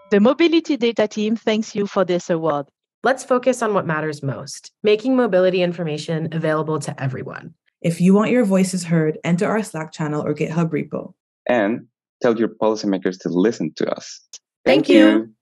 The Mobility Data team thanks you for this award. Let's focus on what matters most, making mobility information available to everyone. If you want your voices heard, enter our Slack channel or GitHub repo. And tell your policymakers to listen to us. Thank you.